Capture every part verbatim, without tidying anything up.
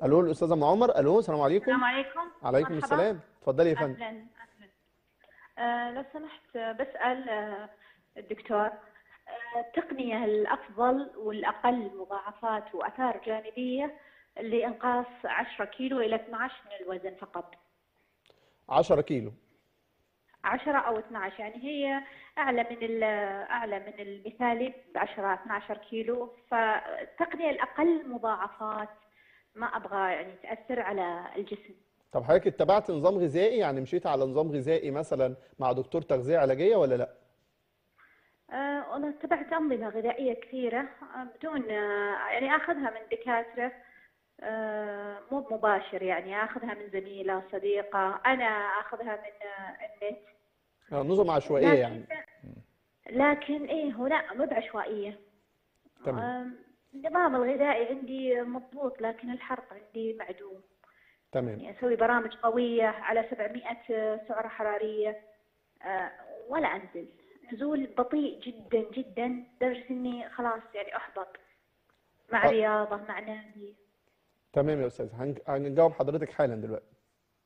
الو الاستاذه ام عمر. الو السلام عليكم. السلام عليكم. عليكم مرحبا. السلام، اتفضلي يا فندم. اهلا اهلا. آه لو سمحت، آه، بسأل آه الدكتور، آه التقنية الأفضل والأقل مضاعفات وآثار جانبية لإنقاص عشرة كيلو إلى اثني عشر من الوزن فقط. عشرة كيلو. عشرة أو اثني عشر، يعني هي أعلى من ال- أعلى من المثالي ب عشرة اثني عشر كيلو، فالتقنية الأقل مضاعفات، ما أبغى يعني تأثر على الجسم. طب حضرتك اتبعت نظام غذائي؟ يعني مشيت على نظام غذائي مثلا مع دكتور تغذيه علاجيه ولا لا؟ آه، أنا اتبعت أنظمة غذائية كثيرة، آه، بدون آه، يعني آخذها من دكاترة، آه، مو مباشر، يعني آخذها من زميلة صديقة، أنا آخذها من آه، النت. آه، نظم عشوائيه لكن يعني. لكن إيه هنا مو بعشوائية. تمام. آه، النظام الغذائي عندي مضبوط، لكن الحرق عندي معدوم. تمام. يعني أسوي برامج قوية على سبعمائة سعرة حرارية، آه، ولا أنزل، نزول بطيء جدا جدا لدرجة إني خلاص يعني أحبط، مع آه، رياضة مع نادي. تمام يا استاذ، هنج- هنجاوب حضرتك حالا دلوقتي.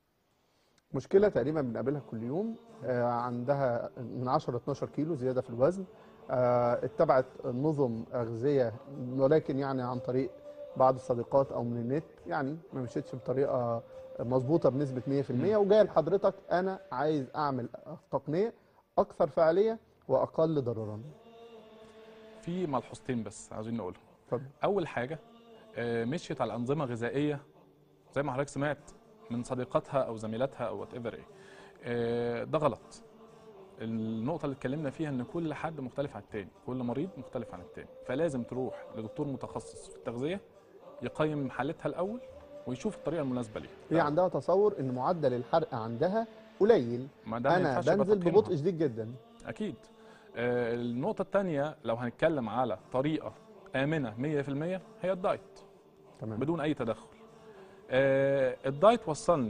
مشكله تقريبا بنقابلها كل يوم، آه، عندها من عشرة ل اتناشر كيلو زياده في الوزن، آه، اتبعت نظم اغذيه ولكن يعني عن طريق بعض الصديقات او من النت، يعني ما مشيتش بطريقه مظبوطه بنسبه مية في المية، مم. وجاي لحضرتك انا عايز اعمل تقنيه اكثر فعاليه واقل ضررا. في ملحوظتين بس عايزين نقولهم. اتفضل. اول حاجه، آه، مشيت على انظمه غذائيه زي ما حضرتك سمعت من صديقاتها او زميلاتها او وات ايفر ايه، آه، ده غلط. النقطه اللي اتكلمنا فيها ان كل حد مختلف عن التاني، كل مريض مختلف عن التاني، فلازم تروح لدكتور متخصص في التغذيه يقيم حالتها الاول ويشوف الطريقه المناسبه ليها هي الأول. عندها تصور ان معدل الحرق عندها قليل، ما ده ما انا ينفعش يبقى بنزل تقييمها. ببطء شديد جدا. اكيد. آه، النقطه الثانيه لو هنتكلم على طريقه امنه مية في المية هي الدايت تمام. بدون اي تدخل. آه، الدايت وصلني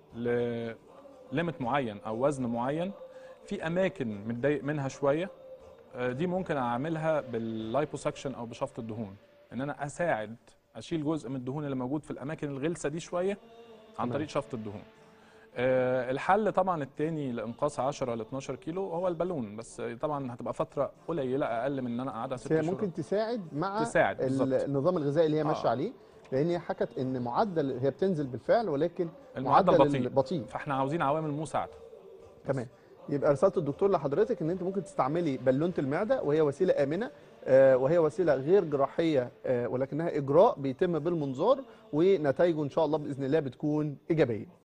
لليميت معين او وزن معين، في اماكن متضايق منها شويه، آه، دي ممكن اعملها باللايبوسكشن او بشفط الدهون، ان انا اساعد اشيل جزء من الدهون اللي موجود في الاماكن الغلسه دي شويه عن تمام. طريق شفط الدهون. آه، الحل طبعا التاني لانقاص عشرة ل اتناشر كيلو هو البالون، بس طبعا هتبقى فتره قليله اقل من ان انا اقعدها بس ست هي شهور. ممكن تساعد مع تساعد بالظبط. النظام الغذائي اللي هي ماشيه اه عليه، لان هي حكت ان معدل هي بتنزل بالفعل ولكن المعدل معدل بطيء، البطيء. فاحنا عاوزين عوامل مساعده. تمام. يبقى رساله الدكتور لحضرتك ان انت ممكن تستعملي بالونه المعده، وهي وسيله امنه، آه، وهي وسيله غير جراحيه، آه، ولكنها اجراء بيتم بالمنظار ونتائجه ان شاء الله باذن الله بتكون ايجابيه.